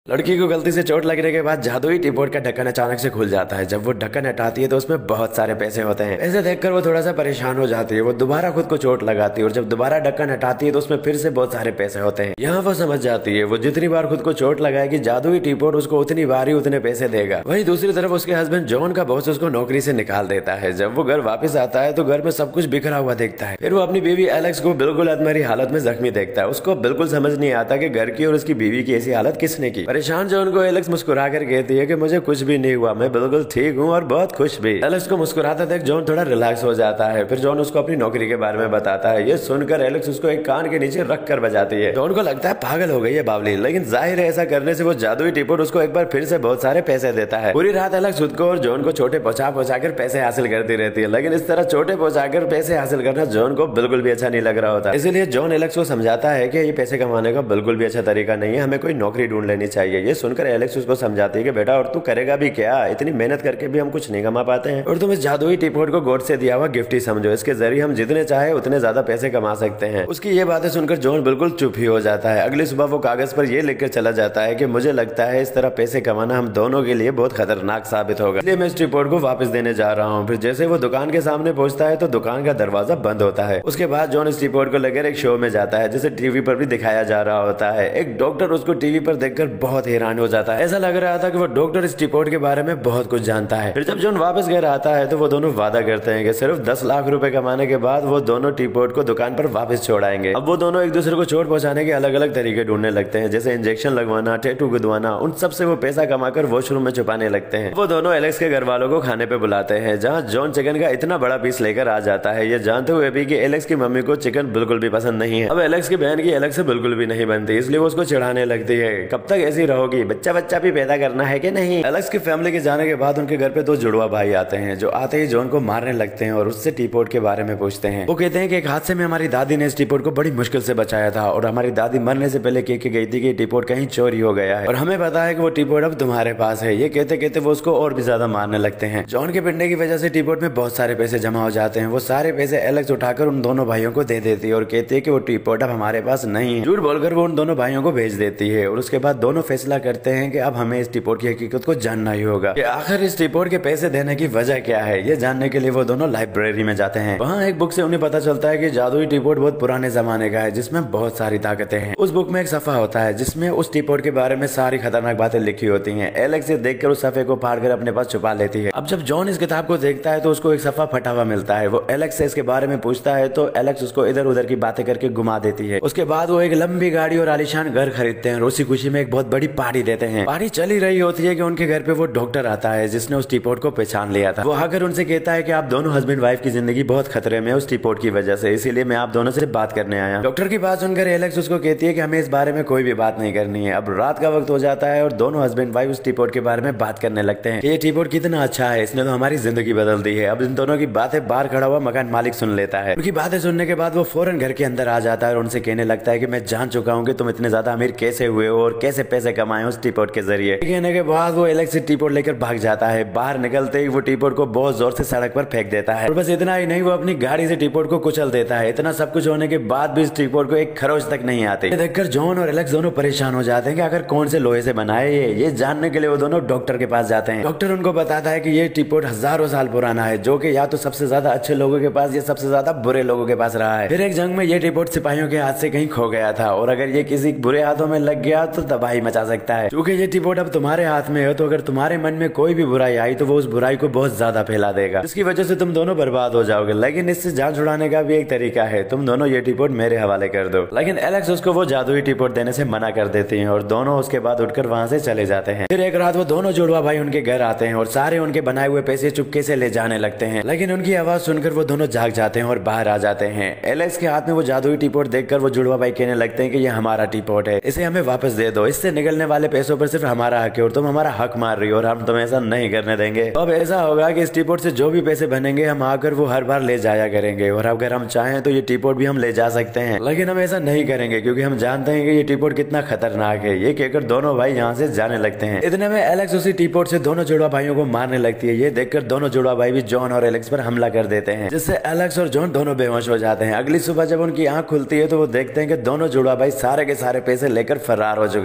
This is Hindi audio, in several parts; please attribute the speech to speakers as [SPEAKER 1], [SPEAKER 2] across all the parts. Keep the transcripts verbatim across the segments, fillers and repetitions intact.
[SPEAKER 1] लड़की को गलती से चोट लगने के बाद जादुई टीपोट का ढक्कन अचानक से खुल जाता है। जब वो ढक्कन हटाती है तो उसमें बहुत सारे पैसे होते हैं। ऐसे देखकर वो थोड़ा सा परेशान हो जाती है। वो दोबारा खुद को चोट लगाती है और जब दोबारा ढक्कन हटाती है तो उसमें फिर से बहुत सारे पैसे होते हैं। यहाँ वो समझ जाती है वो जितनी बार खुद को चोट लगाएगी जादुई टीपोट उसको उतनी बार ही उतने पैसे देगा। वहीं दूसरी तरफ उसके हस्बैंड जॉन का बॉस उसको नौकरी से निकाल देता है। जब वो घर वापस आता है तो घर में सब कुछ बिखरा हुआ देखता है। फिर वो अपनी बीवी एलेक्स को बिल्कुल अधमरी हालत में जख्मी देखता है। उसको बिल्कुल समझ नहीं आता कि घर की और उसकी बीवी की ऐसी हालत किसने की। परेशान जॉन को एलेक्स मुस्कुरा कर कहती है कि मुझे कुछ भी नहीं हुआ, मैं बिल्कुल ठीक हूँ और बहुत खुश भी। एलेक्स को मुस्कुराता देख जॉन थोड़ा रिलैक्स हो जाता है। फिर जॉन उसको अपनी नौकरी के बारे में बताता है। ये सुनकर एलेक्स उसको एक कान के नीचे रख कर बजाती है। जॉन को लगता है पागल हो गई है बावली, लेकिन जाहिर है ऐसा करने से वो जादुई टीपोट उसको एक बार फिर से बहुत सारे पैसे देता है। पूरी रात एलेक्स खुद को और जॉन को छोटे पहुंचा पहुंचा कर पैसे हासिल करती रहती है, लेकिन इस तरह छोटे पहुंचाकर पैसे हासिल करना जॉन को बिल्कुल भी अच्छा नहीं लग रहा होता। इसीलिए जॉन एलेक्स को समझाता है कि ये पैसे कमाने का बिल्कुल भी अच्छा तरीका नहीं है, हमें कोई नौकरी ढूंढ लेनी चाहिए। ये सुनकर एलेक्स उसको समझाती है कि बेटा और तू करेगा भी क्या, इतनी मेहनत करके भी हम कुछ नहीं कमा पाते हैं और तुम इस जादुई टीपोट को गॉड से दिया हुआ गिफ्ट ही समझो। इसके जरिए हम जितने चाहे उतने ज्यादा पैसे कमा सकते हैं। उसकी ये बातें सुनकर जॉन बिल्कुल चुप ही हो जाता है। अगली सुबह वो कागज पर ये लिखकर चला जाता है कि मुझे लगता है इस तरह पैसे कमाना हम दोनों के लिए बहुत खतरनाक साबित होगा, इसलिए मैं इस टीपोट को वापस देने जा रहा हूँ। फिर जैसे वो दुकान के सामने पहुंचता है तो दुकान का दरवाजा बंद होता है। उसके बाद जॉन इस टीपोट को लेकर एक शो में जाता है जिसे टीवी पर भी दिखाया जा रहा होता है। एक डॉक्टर उसको टीवी पर देखकर बहुत हैरान हो जाता है। ऐसा लग रहा था कि वो डॉक्टर इस टीपोट के बारे में बहुत कुछ जानता है। फिर जब जॉन वापस घर आता है तो वो दोनों वादा करते हैं कि सिर्फ दस लाख रुपए कमाने के बाद वो दोनों टीपोट को दुकान पर वापस छोड़ाएंगे। अब वो दोनों एक दूसरे को चोट पहुंचाने के अलग अलग तरीके ढूंढने लगते हैं, जैसे इंजेक्शन लगवाना, टैटू गुदवाना। उन सब से वो पैसा कमाकर वॉशरूम में छुपाने लगते हैं। वो दोनों एलेक्स के घर वालों को खाने पे बुलाते हैं, जहाँ जॉन चिकन का इतना बड़ा पीस लेकर आ जाता है, ये जानते हुए भी कि एलेक्स की मम्मी को चिकन बिल्कुल भी पसंद नहीं है। अब एलेक्स की बहन की एलेक्स से बिल्कुल भी नहीं बनती, इसलिए वो उसको चिढ़ाने लगती है, कब तक ऐसी रहोगी, बच्चा बच्चा भी पैदा करना है कि नहीं। एलेक्स की फैमिली के जाने के बाद उनके घर पे दो जुड़वा भाई आते हैं, जो आते ही जॉन को मारने लगते हैं और उससे टीपोट के बारे में पूछते हैं। वो कहते हैं कि एक हादसे में हमारी दादी ने इस टीपोट को बड़ी मुश्किल से बचाया था और हमारी दादी मरने से पहले कह के गई थी कि टीपोट कहीं चोरी हो गया है और हमें पता है कि वो टीपोट अब तुम्हारे पास है। ये कहते कहते वो उसको और भी ज्यादा मारने लगते हैं। जॉन के पिटने की वजह से टीपोट में बहुत सारे पैसे जमा हो जाते हैं। वो सारे पैसे एलेक्स उठाकर उन दोनों भाइयों को दे देती है और कहती है कि वो टीपोट अब हमारे पास नहीं है। झूठ बोलकर वो उन दोनों भाइयों को भेज देती है और उसके बाद दोनों फैसला करते हैं कि अब हमें इस टीपोट की हकीकत को जानना ही होगा कि आखिर इस टीपोट के पैसे देने की वजह क्या है। ये जानने के लिए वो दोनों लाइब्रेरी में जाते हैं। वहाँ एक बुक से उन्हें पता चलता है कि जादुई टीपोट बहुत पुराने जमाने का है जिसमें बहुत सारी ताकतें हैं। उस बुक में एक सफा होता है जिसमें उस टीपोट के बारे में सारी खतरनाक बातें लिखी होती हैं। एलेक्स ये देखकर उस सफे को फाड़कर अपने पास छुपा लेती है। अब जब जॉन इस किताब को देखता है तो उसको एक सफा फटा हुआ मिलता है। वो एलेक्स से इसके बारे में पूछता है तो एलेक्स उसको इधर उधर की बातें करके घुमा देती है। उसके बाद वो एक लंबी गाड़ी और आलीशान घर खरीदते हैं और उसी खुशी में एक बहुत बड़ी पार्टी देते हैं। पार्टी चल ही रही होती है कि उनके घर पे वो डॉक्टर आता है जिसने उस टीपोट को पहचान लिया था। वो आकर उनसे कहता है कि आप दोनों हस्बैंड वाइफ की जिंदगी बहुत खतरे में है उस टीपोट की वजह से, इसीलिए मैं आप दोनों से बात करने आया। डॉक्टर की बात सुनकर एलेक्स उसको कहती है कि हमें इस बारे में कोई भी बात नहीं करनी है। अब रात का वक्त हो जाता है और दोनों हस्बैंड वाइफ उस टीपोट के बारे में बात करने लगते हैं कि ये टीपोट कितना अच्छा है, इसने तो हमारी जिंदगी बदल दी है। अब इन दोनों की बातें बाहर खड़ा हुआ मकान मालिक सुन लेता है। उनकी बातें सुनने के बाद वो फौरन घर के अंदर आ जाता है और उनसे कहने लगता है कि मैं जान चुका हूँ कि तुम इतने ज्यादा अमीर कैसे हुए हो और कैसे पैसे कमाए उस टीपोट के जरिए। कहने के बाद वो एलेक्स से टीपोट लेकर भाग जाता है। बाहर निकलते ही वो टीपोट को बहुत जोर से सड़क पर फेंक देता है और बस इतना ही नहीं, वो अपनी गाड़ी से टीपोट को कुचल देता है। इतना सब कुछ होने के बाद भी इस टीपोट को एक खरोच तक नहीं आती। ये देखकर जॉन और एलेक्स दोनों परेशान हो जाते हैं कि आखिर कौन से लोहे से बनाए ये ये जानने के लिए वो दोनों डॉक्टर के पास जाते हैं। डॉक्टर उनको बताता है कि ये टीपोट हजारों साल पुराना है, जो कि या तो सबसे ज्यादा अच्छे लोगों के पास या सबसे ज्यादा बुरे लोगों के पास रहा है। फिर एक जंग में ये टीपोट सिपाहियों के हाथ से कहीं खो गया था और अगर ये किसी बुरे हाथों में लग गया तो तबाही मचा सकता है। क्योंकि ये टीपोट अब तुम्हारे हाथ में है तो अगर तुम्हारे मन में कोई भी बुराई आई तो वो उस बुराई को बहुत ज्यादा फैला देगा, जिसकी वजह से तुम दोनों बर्बाद हो जाओगे। लेकिन इससे जान छुड़ाने का भी एक तरीका है, तुम दोनों ये टीपोट मेरे हवाले कर दो। लेकिन एलेक्स उसको वो जादुई टीपोट देने से मना कर देती हैं और दोनों उसके बाद उठकर वहाँ से चले जाते हैं। फिर एक रात वो दोनों जुड़वा भाई उनके घर आते हैं और सारे उनके बनाए हुए पैसे चुपके से ले जाने लगते हैं। लेकिन उनकी आवाज सुनकर वो दोनों जाग जाते हैं और बाहर आ जाते हैं। एलेक्स के हाथ में वो जादुई टीपोट देखकर वो जुड़वा भाई कहने लगते हैं कि ये हमारा टीपोट है, इसे हमें वापस दे दो, इससे निकलने वाले पैसों पर सिर्फ हमारा हक है और तुम हमारा हक मार रही हो और हम तुम्हें ऐसा नहीं करने देंगे। तो अब ऐसा होगा कि इस टीपोट से जो भी पैसे बनेंगे हम आकर वो हर बार ले जाया करेंगे और अगर हम चाहें तो ये टीपोट भी हम ले जा सकते हैं, लेकिन हम ऐसा नहीं करेंगे क्योंकि हम जानते हैं कि ये टीपोट कितना खतरनाक है। ये कहकर दोनों भाई यहाँ से जाने लगते हैं। इतने में एलेक्स उसी टीपोट से दोनों जुड़वा भाइयों को मारने लगती है। ये देखकर दोनों जुड़वा भाई भी जॉन और एलेक्स पर हमला कर देते हैं, जिससे एलेक्स और जॉन दोनों बेहोश हो जाते हैं। अगली सुबह जब उनकी आंख खुलती है तो वो देखते हैं कि दोनों जुड़वा भाई सारे के सारे पैसे लेकर फरार हो चुके हैं। वो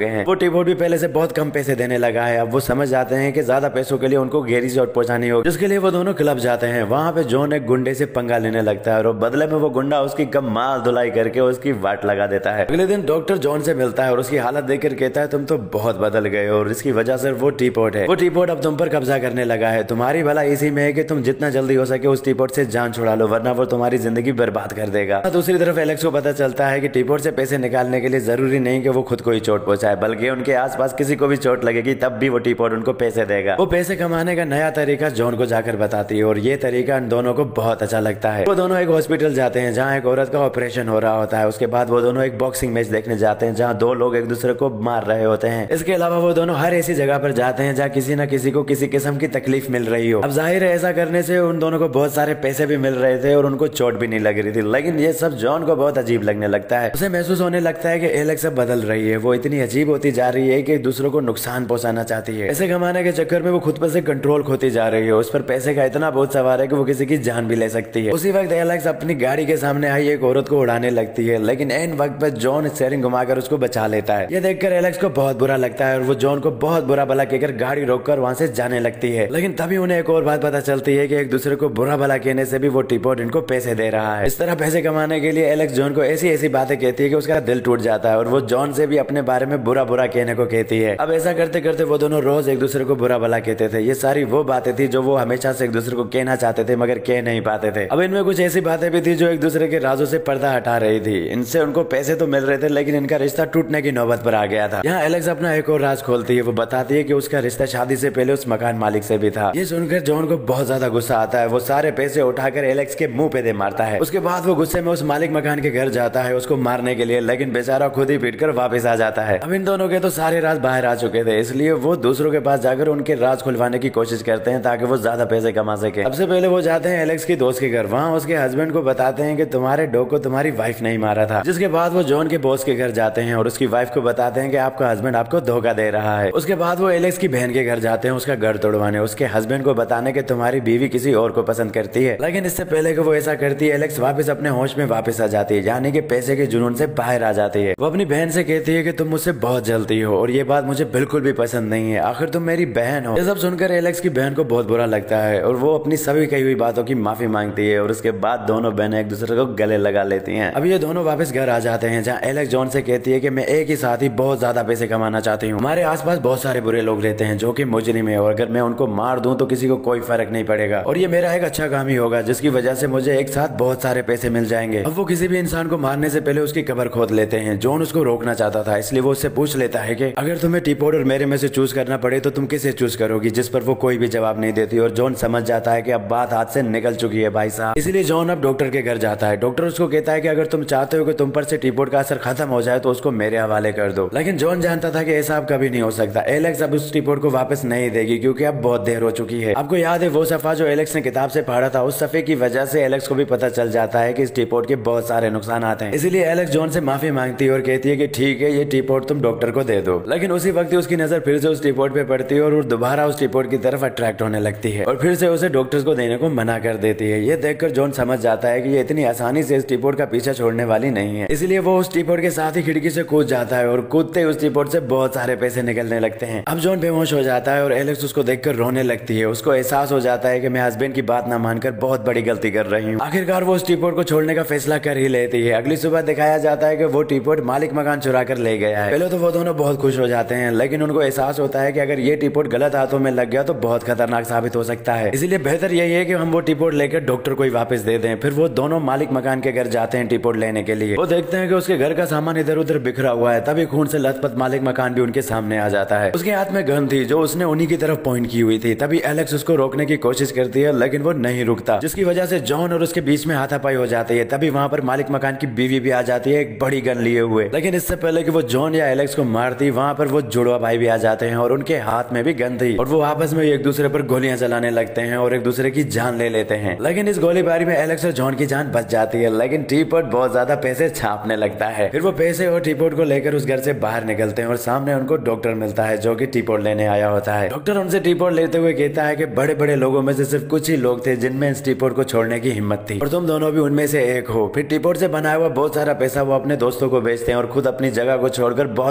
[SPEAKER 1] टीपोट भी पहले से बहुत कम पैसे देने लगा है। अब वो समझ जाते हैं कि ज्यादा पैसों के लिए उनको गहरी चोट पहुंचानी होगी, जिसके लिए वो दोनों क्लब जाते हैं। वहाँ पे जॉन एक गुंडे से पंगा लेने लगता है और बदले में वो गुंडा उसकी कम माल धुलाई करके उसकी वाट लगा देता है। अगले दिन डॉक्टर जॉन से मिलता है और उसकी हालत देखकर कहता है तुम तो बहुत बदल गए हो और इसकी वजह से वो टीपोट है। वो टीपोट अब तुम पर कब्जा करने लगा है। तुम्हारी भला इसी में है कि तुम जितना जल्दी हो सके उस टीपोट से जान छुड़ा लो, वरना वो तुम्हारी जिंदगी बर्बाद कर देगा। दूसरी तरफ एलेक्स को पता चलता है कि टीपोट से पैसे निकालने के लिए जरूरी नहीं कि वो खुद को ही चोट पहुंचाए, बल्कि उनके आसपास किसी को भी चोट लगेगी तब भी वो टीपोट उनको पैसे देगा। वो पैसे कमाने का नया तरीका जॉन को जाकर बताती है और ये तरीका इन दोनों को बहुत अच्छा लगता है। वो दोनों एक हॉस्पिटल जाते हैं जहाँ एक औरत का ऑपरेशन हो रहा होता है। उसके बाद वो दोनों एक बॉक्सिंग मैच देखने जाते हैं जहाँ दो लोग एक दूसरे को मार रहे होते हैं। इसके अलावा वो दोनों हर ऐसी जगह पर जाते हैं जहाँ किसी न किसी को किसी किस्म की तकलीफ मिल रही हो। अब जाहिर है ऐसा करने से उन दोनों को बहुत सारे पैसे भी मिल रहे थे और उनको चोट भी नहीं लग रही थी, लेकिन ये सब जॉन को बहुत अजीब लगने लगता है। उसे महसूस होने लगता है कि एलेक्स अब बदल रही है, वो इतनी अजीब होती जा रही है कि दूसरों को नुकसान पहुंचाना चाहती है। ऐसे कमाने के चक्कर में वो खुद पर से कंट्रोल खोती जा रही है। उस पर पैसे का इतना बहुत सवार है कि वो किसी की जान भी ले सकती है। उसी वक्त एलेक्स अपनी गाड़ी के सामने आई एक औरत को उड़ाने लगती है, लेकिन एन वक्त पर जॉन स्टीयरिंग घुमाकर उसको बचा लेता है। ये देखकर एलेक्स को बहुत बुरा लगता है और वो जॉन को बहुत बुरा भला कहकर गाड़ी रोककर वहां से जाने लगती है। लेकिन तभी उन्हें एक और बात पता चलती है कि एक दूसरे को बुरा भला कहने से भी वो टीपोट इनको पैसे दे रहा है। इस तरह पैसे कमाने के लिए एलेक्स जॉन को ऐसी ऐसी बातें कहती है कि उसका दिल टूट जाता है और वो जॉन से भी अपने बारे में बुरा बुरा कहने को कहती है। अब ऐसा करते करते वो दोनों रोज एक दूसरे को बुरा भला कहते थे। ये सारी वो बातें थी जो वो हमेशा से एक दूसरे को कहना चाहते थे मगर कह नहीं पाते थे। अब इनमें कुछ ऐसी बातें भी थी जो एक दूसरे के राजों से पर्दा हटा रही थी। इनसे उनको पैसे तो मिल रहे थे लेकिन इनका रिश्ता टूटने की नौबत पर आ गया था। यहाँ एलेक्स अपना एक और राज खोलती है। वो बताती है कि उसका रिश्ता शादी से पहले उस मकान मालिक से भी था। ये सुनकर जॉन को बहुत ज्यादा गुस्सा आता है। वो सारे पैसे उठाकर एलेक्स के मुंह पे दे मारता है। उसके बाद वो गुस्से में उस मालिक मकान के घर जाता है उसको मारने के लिए, लेकिन बेचारा खुद ही पीट कर वापस आ जाता है। अब इन दोनों के तो सारे राज बाहर आ चुके थे, इसलिए वो दूसरों के पास जाकर उनके राज खुलवाने की कोशिश करते हैं ताकि वो ज्यादा पैसे कमा सके। सबसे पहले वो जाते हैं एलेक्स की दोस्त के घर। वहाँ उसके हस्बैंड को बताते हैं कि तुम्हारे डॉग को तुम्हारी वाइफ नहीं मारा था। जिसके बाद वो जॉन के बॉस के घर जाते हैं और उसकी वाइफ को बताते हैं कि आपका हस्बैंड आपको धोखा दे रहा है। उसके बाद वो एलेक्स की बहन के घर जाते हैं उसका घर तोड़वाने, उसके हस्बैंड को बताने कि तुम्हारी बीवी किसी और को पसंद करती है। लेकिन इससे पहले कि वो ऐसा करती है एलेक्स वापस अपने होश में वापस आ जाती है, यानी कि पैसे के जुनून से बाहर आ जाती है। वो अपनी बहन से कहती है कि तुम मुझसे बहुत जलती हो और ये बात मुझे बिल्कुल भी पसंद नहीं है, आखिर तुम मेरी बहन हो। ये सब सुनकर एलेक्स की बहन को बहुत बुरा लगता है और वो अपनी सभी कही हुई बातों की माफी मांगती है और उसके बाद दोनों बहनें एक दूसरे को गले लगा लेती हैं। अब ये दोनों वापस घर आ जाते हैं जहाँ एलेक्स जॉन से कहती है कि मैं एक ही साथ ही बहुत ज्यादा पैसे कमाना चाहती हूँ। हमारे आसपास बहुत सारे बुरे लोग रहते हैं जो कि मुजरिम है और अगर मैं उनको मार दूं तो किसी को कोई फर्क नहीं पड़ेगा और ये मेरा एक अच्छा काम ही होगा जिसकी वजह से मुझे एक साथ बहुत सारे पैसे मिल जाएंगे। अब वो किसी भी इंसान को मारने से पहले उसकी कब्र खोद लेते हैं। जॉन उसको रोकना चाहता था, इसलिए वो उससे पूछ लेता है कि अगर तुम्हें टीपोट और मेरे में से चूज करना पड़े तो तुम किसे चूज करोगी, जिस पर वो कोई भी जवाब नहीं देती और जॉन समझ जाता है कि अब बात हाथ से निकल चुकी है भाई साहब। इसलिए जॉन अब डॉक्टर के घर जाता है। डॉक्टर उसको कहता है कि अगर तुम चाहते हो कि तुम पर से टीपोट का असर खत्म हो जाए तो उसको मेरे हवाले कर दो। लेकिन जॉन जानता था कि ऐसा अब कभी नहीं हो सकता। एलेक्स अब उस टीपोट को वापस नहीं देगी क्योंकि अब बहुत देर हो चुकी है। आपको याद है वो सफा जो एलेक्स ने किताब से पढ़ा था, उस सफे की वजह से एलेक्स को भी पता चल जाता है कि इस टीपोट के बहुत सारे नुकसान आते हैं। इसीलिए एलेक्स जॉन से माफी मांगती है और कहती है कि ठीक है ये टीपोट तुम डॉक्टर को दे दो। लेकिन उसी वक्त उसकी नजर फिर से उस टीपोट पे पड़ती है और वो दोबारा उस टीपोट की तरफ अट्रैक्ट होने लगती है और फिर से उसे डॉक्टर्स को देने को मना कर देती है। ये देखकर जॉन समझ जाता है कि ये इतनी आसानी से इस टीपोट का पीछा छोड़ने वाली नहीं है, इसलिए वो उस टीपोट के साथ ही खिड़की से कूद जाता है और कूदते उस टीपोट से बहुत सारे पैसे निकलने लगते हैं। अब जॉन बेहोश हो जाता है और एलेक्स उसको देखकर रोने लगती है। उसको एहसास हो जाता है कि मैं हस्बैंड की बात ना मानकर बहुत बड़ी गलती कर रही हूँ। आखिरकार वो उस टीपोट को छोड़ने का फैसला कर ही लेती है। अगली सुबह दिखाया जाता है कि वो टीपोट मालिक मकान चुरा कर ले गया है। पहले तो वो दोनों बहुत खुश हो जाते हैं, लेकिन उनको एहसास होता है कि अगर ये टीपोट गलत हाथों में लग गया तो बहुत खतरनाक साबित हो सकता है। इसलिए बेहतर यही है कि हम वो टीपोट लेकर डॉक्टर को ही वापस दे दें। फिर वो दोनों मालिक मकान के घर जाते हैं टीपोट लेने के लिए। वो देखते हैं कि उसके घर का सामान इधर उधर बिखरा हुआ है। तभी खून से लथपथ मालिक मकान भी उनके सामने आ जाता है। उसके हाथ में गन थी जो उसने उन्हीं की तरफ पॉइंट की हुई थी। तभी एलेक्स उसको रोकने की कोशिश करती है लेकिन वो नहीं रुकता, जिसकी वजह से जॉन और उसके बीच में हाथापाई हो जाती है। तभी वहाँ पर मालिक मकान की बीवी भी आ जाती है एक बड़ी गन लिए हुए। लेकिन इससे पहले कि वो जॉन या एलेक्स को मारती, वहाँ पर वो जुड़वा भाई भी आ जाते हैं और उनके हाथ में भी गन थी और वो आपस में एक दूसरे पर गोलियां चलाने लगते हैं और एक दूसरे की जान ले लेते हैं। लेकिन इस गोलीबारी में एलेक्स और जॉन की जान बच जाती है, लेकिन टीपोट बहुत ज्यादा पैसे छापने लगता है। फिर वो पैसे और टीपोट को लेकर उस घर से बाहर निकलते हैं और सामने उनको डॉक्टर मिलता है जो कि टीपोट लेने आया होता है। डॉक्टर उनसे टीपोट लेते हुए कहता है कि बड़े बड़े लोगों में से सिर्फ कुछ ही लोग थे जिनमें इस टीपोट को छोड़ने की हिम्मत थी और तुम दोनों भी उनमें से एक हो। फिर टीपोट से बनाया हुआ बहुत सारा पैसा वो अपने दोस्तों को बेचते हैं और खुद अपनी जगह को छोड़कर बहुत दूर निकल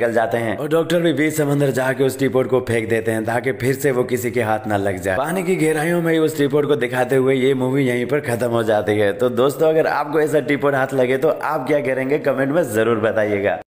[SPEAKER 1] निकल जाते हैं और डॉक्टर भी बीच समंदर जाके उस टीपोट को फेंक देते हैं ताकि फिर से वो किसी के हाथ न लग जाए। पानी की गहराइयों में ही उस टीपोट को दिखाते हुए ये मूवी यहीं पर खत्म हो जाती है। तो दोस्तों, अगर आपको ऐसा टीपोट हाथ लगे तो आप क्या करेंगे, कमेंट में जरूर बताइएगा।